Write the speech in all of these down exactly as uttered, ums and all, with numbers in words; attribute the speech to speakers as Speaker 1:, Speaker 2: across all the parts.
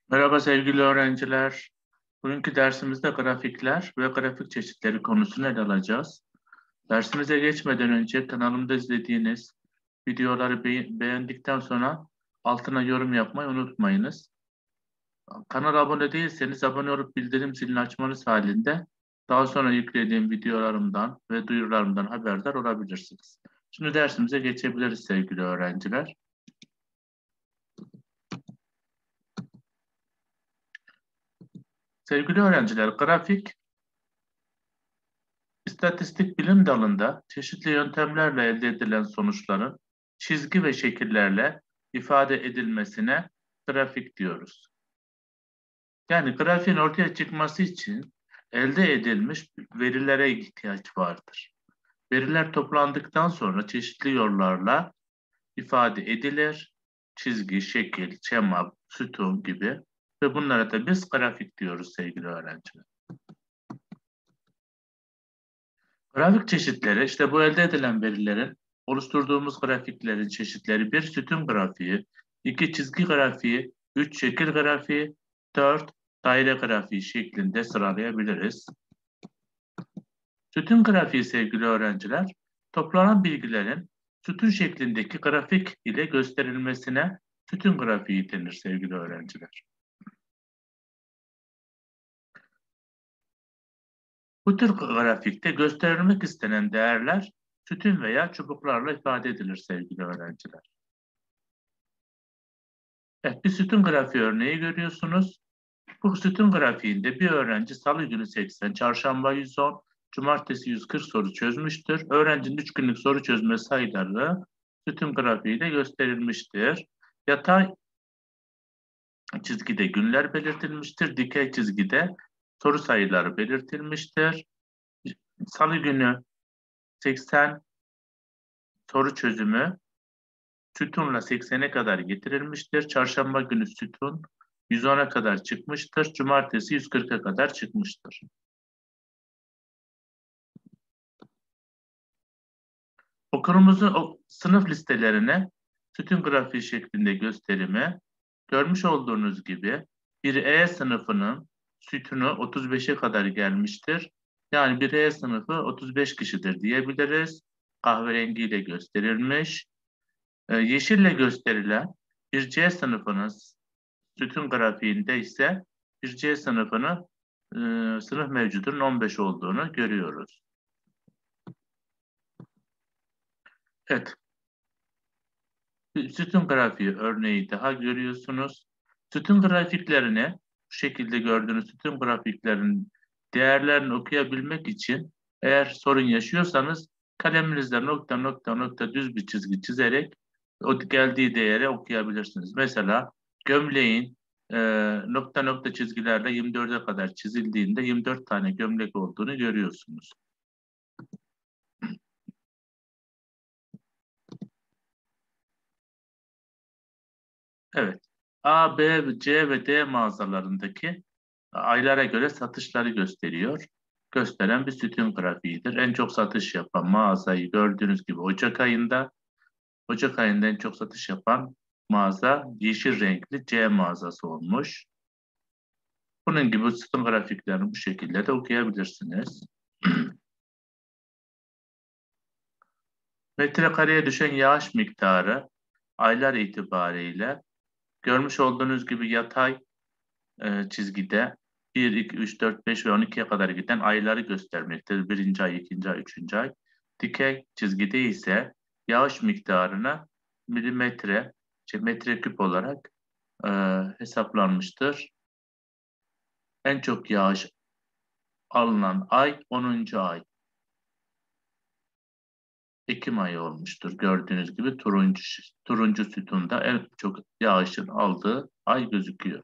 Speaker 1: Merhaba sevgili öğrenciler. Bugünkü dersimizde grafikler ve grafik çeşitleri konusunu ele alacağız. Dersimize geçmeden önce kanalımda izlediğiniz videoları be- beğendikten sonra altına yorum yapmayı unutmayınız. Kanala abone değilseniz abone olup bildirim zilini açmanız halinde daha sonra yüklediğim videolarımdan ve duyurularımdan haberdar olabilirsiniz. Şimdi dersimize geçebiliriz sevgili öğrenciler. Sevgili öğrenciler, grafik İstatistik bilim dalında çeşitli yöntemlerle elde edilen sonuçların çizgi ve şekillerle ifade edilmesine grafik diyoruz. Yani grafiğin ortaya çıkması için elde edilmiş verilere ihtiyaç vardır. Veriler toplandıktan sonra çeşitli yollarla ifade edilir. Çizgi, şekil, şema, sütun gibi ve bunlara da biz grafik diyoruz sevgili öğrenciler. Grafik çeşitleri, işte bu elde edilen verilerin oluşturduğumuz grafiklerin çeşitleri: bir sütun grafiği, iki çizgi grafiği, üç şekil grafiği, dört daire grafiği şeklinde sıralayabiliriz. Sütun grafiği sevgili öğrenciler, toplanan bilgilerin sütun şeklindeki grafik ile gösterilmesine sütun grafiği denir sevgili öğrenciler. Bu tür grafikte gösterilmek istenen değerler sütun veya çubuklarla ifade edilir sevgili öğrenciler. Evet, bir sütun grafiği örneği görüyorsunuz. Bu sütun grafiğinde bir öğrenci salı günü seksen, çarşamba yüz on, cumartesi yüz kırk soru çözmüştür. Öğrencinin üç günlük soru çözme sayıları sütun grafiğiyle gösterilmiştir. Yatay çizgide günler belirtilmiştir. Dikey çizgide soru sayıları belirtilmiştir. Salı günü seksen soru çözümü sütunla seksene kadar getirilmiştir. Çarşamba günü sütun yüz ona kadar çıkmıştır. Cumartesi yüz kırka kadar çıkmıştır. Okulumuzun o sınıf listelerine sütun grafiği şeklinde gösterimi görmüş olduğunuz gibi bir E sınıfının sütunu otuz beşe kadar gelmiştir. Yani bir E sınıfı otuz beş kişidir diyebiliriz. Kahverengiyle gösterilmiş. Ee, yeşille gösterilen bir C sınıfının sütun grafiğinde ise bir C sınıfını e, sınıf mevcudunun on beş olduğunu görüyoruz. Evet, bir sütun grafiği örneği daha görüyorsunuz. Sütun grafiklerini bu şekilde gördüğünüz sütun grafiklerinin değerlerini okuyabilmek için eğer sorun yaşıyorsanız kaleminizle nokta nokta nokta düz bir çizgi çizerek o geldiği değeri okuyabilirsiniz. Mesela gömleğin e, nokta nokta çizgilerle yirmi dörde kadar çizildiğinde yirmi dört tane gömlek olduğunu görüyorsunuz. Evet. A, B, C ve D mağazalarındaki aylara göre satışları gösteriyor. Gösteren bir sütun grafiğidir. En çok satış yapan mağazayı gördüğünüz gibi Ocak ayında, Ocak ayında en çok satış yapan mağaza yeşil renkli C mağazası olmuş. Bunun gibi sütun grafiklerini bu şekilde de okuyabilirsiniz. Metrekareye düşen yağış miktarı aylar itibariyle görmüş olduğunuz gibi yatay e, çizgide bir, iki, üç, dört, beş ve on ikiye kadar giden ayları göstermektedir. Birinci ay, ikinci ay, üçüncü ay. Dikey çizgide ise yağış miktarına milimetre, şey, metreküp olarak e, hesaplanmıştır. En çok yağış alınan ay onuncu ay. Ekim ayı olmuştur. Gördüğünüz gibi turuncu, turuncu sütunda en çok yağışın aldığı ay gözüküyor.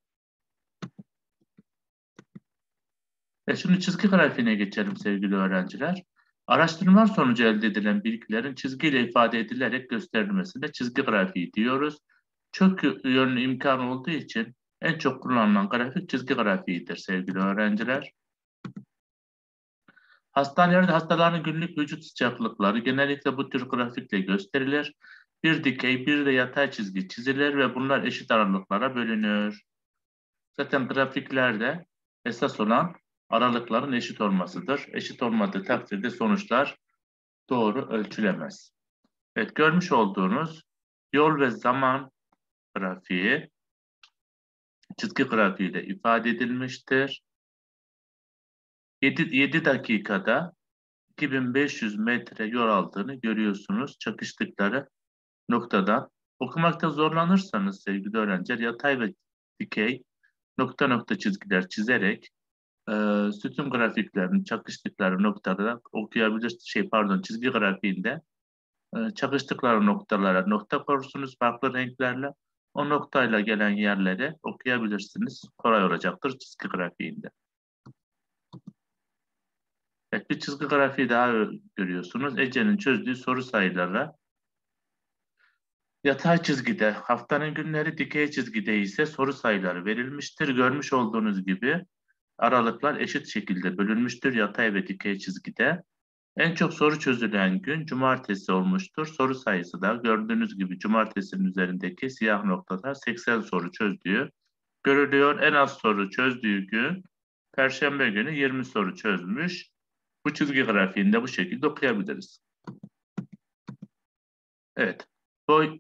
Speaker 1: E şimdi çizgi grafiğine geçelim sevgili öğrenciler. Araştırmalar sonucu elde edilen bilgilerin çizgiyle ifade edilerek gösterilmesine çizgi grafiği diyoruz. Çok yönlü imkan olduğu için en çok kullanılan grafik çizgi grafiğidir sevgili öğrenciler. Hastanelerde hastaların günlük vücut sıcaklıkları genellikle bu tür grafikle gösterilir. Bir dikey, bir de yatay çizgi çizilir ve bunlar eşit aralıklara bölünür. Zaten grafiklerde esas olan aralıkların eşit olmasıdır. Eşit olmadığı takdirde sonuçlar doğru ölçülemez. Evet, görmüş olduğunuz yol ve zaman grafiği çizgi grafiğiyle ifade edilmiştir. yedi, yedi dakikada iki bin beş yüz metre yol aldığını görüyorsunuz çakıştıkları noktadan. Okumakta zorlanırsanız sevgili öğrenciler yatay ve dikey nokta nokta çizgiler çizerek e, sütun grafiklerini çakıştıkları noktada okuyabilir şey pardon çizgi grafiğinde e, çakıştıkları noktalara nokta korursunuz farklı renklerle. O noktayla gelen yerleri okuyabilirsiniz. Kolay olacaktır çizgi grafiğinde. Evet, bir çizgi grafiği daha görüyorsunuz. Ece'nin çözdüğü soru sayıları yatay çizgide haftanın günleri, dikey çizgide ise soru sayıları verilmiştir. Görmüş olduğunuz gibi aralıklar eşit şekilde bölünmüştür yatay ve dikey çizgide. En çok soru çözülen gün cumartesi olmuştur. Soru sayısı da gördüğünüz gibi cumartesinin üzerindeki siyah noktalar seksen soru çözdüğü görülüyor. En az soru çözdüğü gün Perşembe günü yirmi soru çözmüş. Bu çizgi grafiğinde bu şekilde okuyabiliriz. Evet. Boy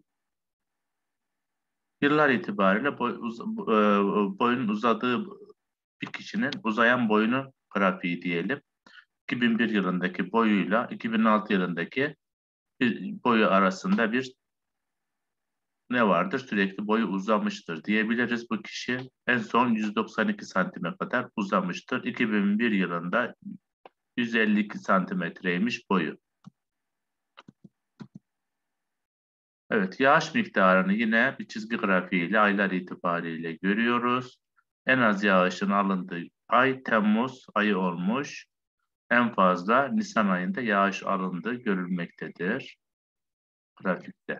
Speaker 1: yıllar itibariyle boy, uz, boyun uzadığı bir kişinin uzayan boyunun grafiği diyelim. iki bin bir yılındaki boyuyla iki bin altı yılındaki bir boyu arasında bir ne vardır? Sürekli boyu uzamıştır diyebiliriz. Bu kişi en son yüz doksan iki santime kadar uzamıştır. iki bin bir yılında yüz elli iki santimetreymiş boyu. Evet, yağış miktarını yine bir çizgi grafiğiyle aylar itibariyle görüyoruz. En az yağışın alındığı ay Temmuz ayı olmuş. En fazla Nisan ayında yağış alındığı görülmektedir grafikte.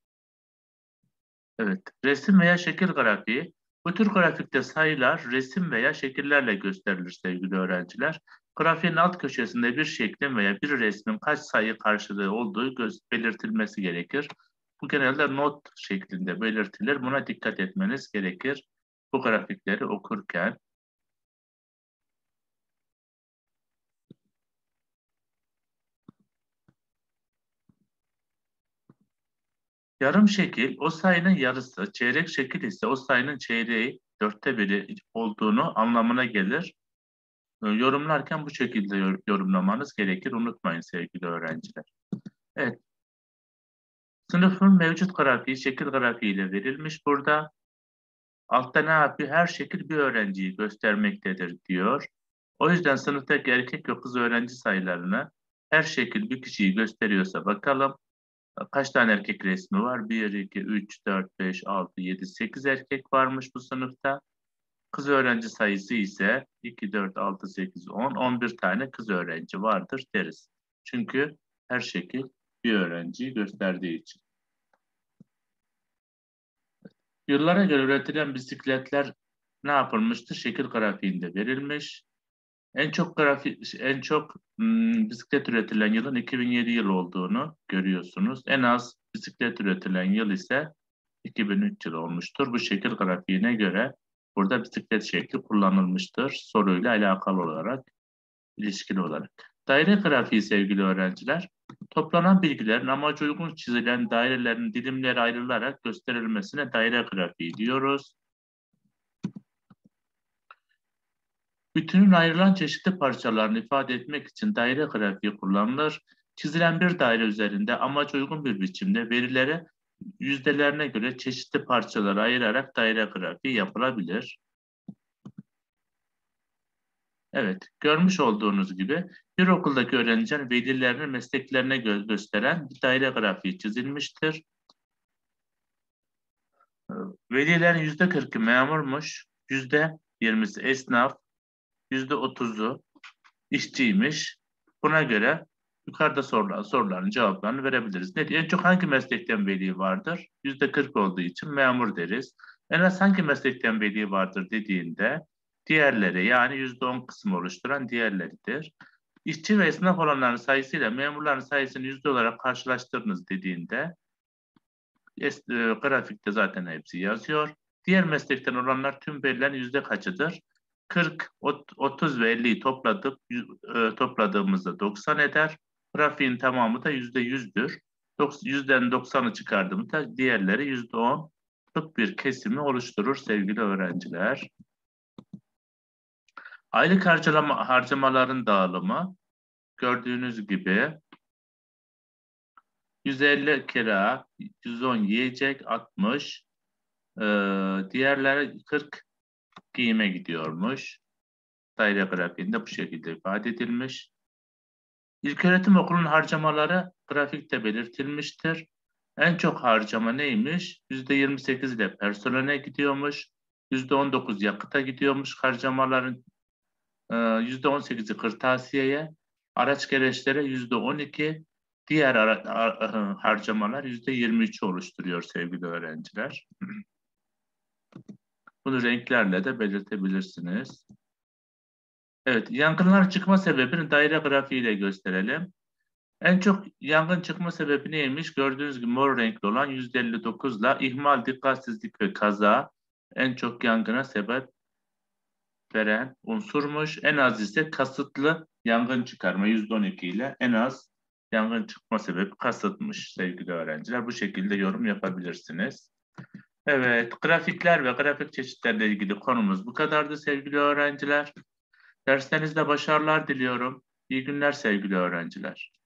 Speaker 1: Evet, resim veya şekil grafiği. Bu tür grafikte sayılar resim veya şekillerle gösterilir sevgili öğrenciler. Grafiğin alt köşesinde bir şeklin veya bir resmin kaç sayı karşılığı olduğu belirtilmesi gerekir. Bu genelde not şeklinde belirtilir. Buna dikkat etmeniz gerekir bu grafikleri okurken. Yarım şekil o sayının yarısı, çeyrek şekil ise o sayının çeyreği, dörtte biri olduğunu anlamına gelir. Yorumlarken bu şekilde yorumlamanız gerekir. Unutmayın sevgili öğrenciler. Evet. Sınıfın mevcut grafiği şekil grafiğiyle verilmiş burada. Altta ne yapıyor? Her şekil bir öğrenciyi göstermektedir diyor. O yüzden sınıftaki erkek ve kız öğrenci sayılarını her şekil bir kişiyi gösteriyorsa bakalım. Kaç tane erkek resmi var? bir, iki, üç, dört, beş, altı, yedi, sekiz erkek varmış bu sınıfta. Kız öğrenci sayısı ise iki, dört, altı, sekiz, on, on bir tane kız öğrenci vardır deriz. Çünkü her şekil bir öğrenciyi gösterdiği için. Yıllara göre üretilen bisikletler ne yapılmıştır? Şekil grafiğinde verilmiş. En çok grafik, en çok hmm, bisiklet üretilen yılın iki bin yedi yıl olduğunu görüyorsunuz. En az bisiklet üretilen yıl ise iki bin üç yıl olmuştur. Bu şekil grafiğine göre burada bisiklet şekli kullanılmıştır. Soruyla alakalı olarak, ilişkili olarak. Daire grafiği sevgili öğrenciler, toplanan bilgilerin amaca uygun çizilen dairelerin dilimleri ayrılarak gösterilmesine daire grafiği diyoruz. Bütünün ayrılan çeşitli parçalarını ifade etmek için daire grafiği kullanılır. Çizilen bir daire üzerinde amaca uygun bir biçimde verileri yüzdelerine göre çeşitli parçalara ayırarak daire grafiği yapılabilir. Evet, görmüş olduğunuz gibi bir okuldaki öğrencilerin velilerinin mesleklerine gö gösteren bir daire grafiği çizilmiştir. Velilerin yüzde kırkı memurmuş, yüzde yirmisi esnaf, yüzde otuzu işçiymiş. Buna göre yukarıda sorulan soruların cevaplarını verebiliriz. Ne diye? En çok hangi meslekten veli vardır? yüzde kırk olduğu için memur deriz. En az hangi meslekten veli vardır dediğinde diğerleri yani yüzde on kısmı oluşturan diğerleridir. İşçi ve esnaf olanların sayısıyla memurların sayısını yüzde olarak karşılaştırınız dediğinde es, e, grafikte zaten hepsi yazıyor. Diğer meslekten olanlar tüm verilerin yüzde kaçıdır? kırk, otuz ve elliyi topladık, e, topladığımızda doksan eder. Grafiğin tamamı da yüzde yüzdür. Yüzden doksanı çıkardığımızda diğerleri yüzde onluk bir kesimi oluşturur sevgili öğrenciler. Aylık harcama, harcamaların dağılımı gördüğünüz gibi yüz elli kira, yüz on yiyecek, altmış, e, diğerleri kırk giyime gidiyormuş. Daire grafiğinde bu şekilde ifade edilmiş. İlköğretim okulunun harcamaları grafikte belirtilmiştir. En çok harcama neymiş? yüzde yirmi sekiz ile personele gidiyormuş. yüzde on dokuz yakıta gidiyormuş harcamaların. e, yüzde on sekizi kırtasiyeye, araç gereçlere yüzde on iki, diğer ara, ar, harcamalar yüzde yirmi üç oluşturuyor sevgili öğrenciler. Bunu renklerle de belirtebilirsiniz. Evet, yangınlar çıkma sebebini daire grafiğiyle gösterelim. En çok yangın çıkma sebebi neymiş? Gördüğünüz gibi mor renkli olan yüzde elli dokuz ile ihmal, dikkatsizlik ve kaza en çok yangına sebep veren unsurmuş. En az ise kasıtlı yangın çıkarma yüzde on iki ile en az yangın çıkma sebebi kasıtmış sevgili öğrenciler. Bu şekilde yorum yapabilirsiniz. Evet, grafikler ve grafik çeşitleriyle ilgili konumuz bu kadardı sevgili öğrenciler. Derslerinizde başarılar diliyorum. İyi günler sevgili öğrenciler.